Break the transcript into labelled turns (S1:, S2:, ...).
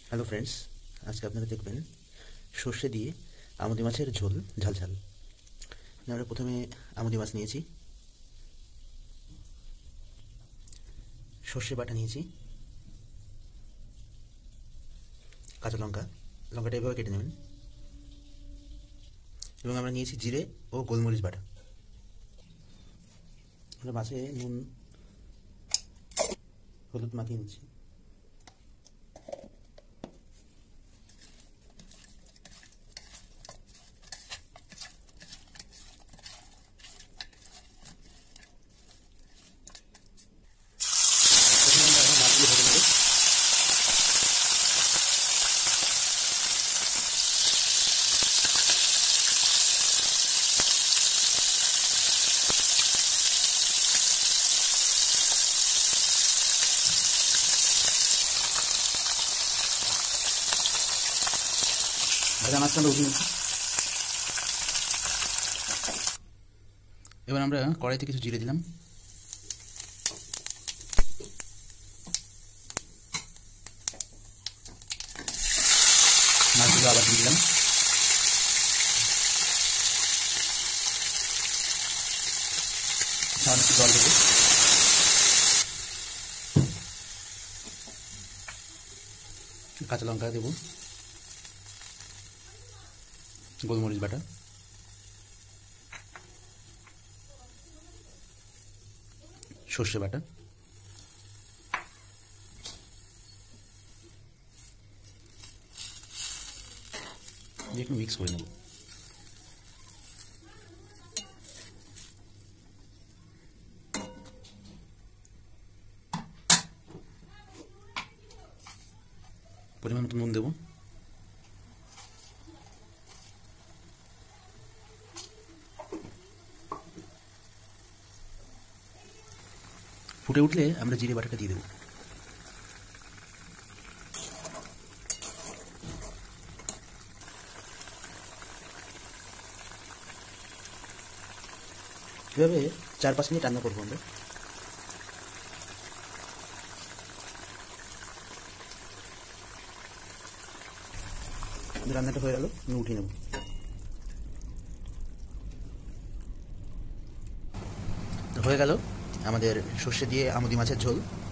S1: Hello friends, আজকে আপনারা দেখবেন সর্ষে দিয়ে আমুদি মাছের ঝোল ঝাল ঝাল। আমরা প্রথমে আমুদি মাছ নিয়েছি, সর্ষে বাটা নিয়েছি, কাঁচা লঙ্কাটা এভাবে কেটে নেবেন, এবং আমরা নিয়েছি জিরে ও গোলমরিচ বাটা। আমরা মাছে নুন হলুদ মাখিয়ে নিচ্ছি। ভাজা মাছটা আমরা উঠিয়ে নিচ্ছি। এবার আমরা কড়াইতে কিছু জিরে দিলাম, মাছগুলো আবার দিয়ে দিলাম, সামান্য একটু জল দেবো, কাঁচা লঙ্কা দেবো, গোলমরিচ বাটা, সর্ষে বাটা, দিয়ে একটু মিক্স করে নেব। পরিমাণ মতো নুন দেবো, ফুটে উঠলে আমরা জিরে বাটাটা দিয়ে দেবো। এভাবে 4-5 মিনিট রান্না করবো আমরা। রান্নাটা হয়ে গেল, আমি উঠিয়ে নেব। হয়ে গেল আমাদের সর্ষে দিয়ে আমুদি মাছের ঝোল।